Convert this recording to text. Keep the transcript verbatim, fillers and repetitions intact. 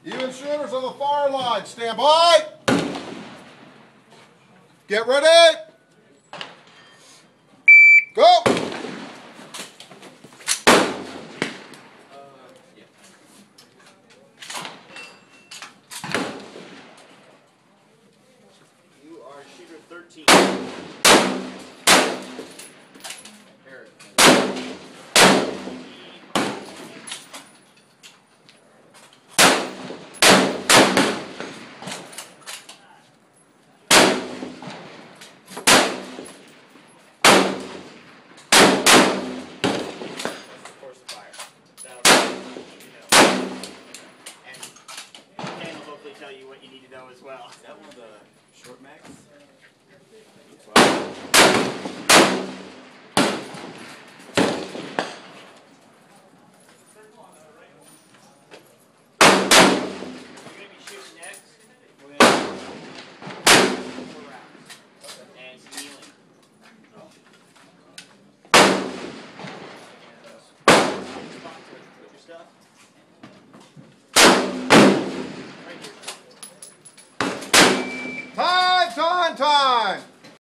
Even shooters on the fire line, stand by. Get ready. Go. You are shooter thirteen. Eric. Tell you what you need to know as well. Is that one of the short mags? Looks like. You're going to be shooting next. We're going to do four rounds. And kneeling. Put your stuff.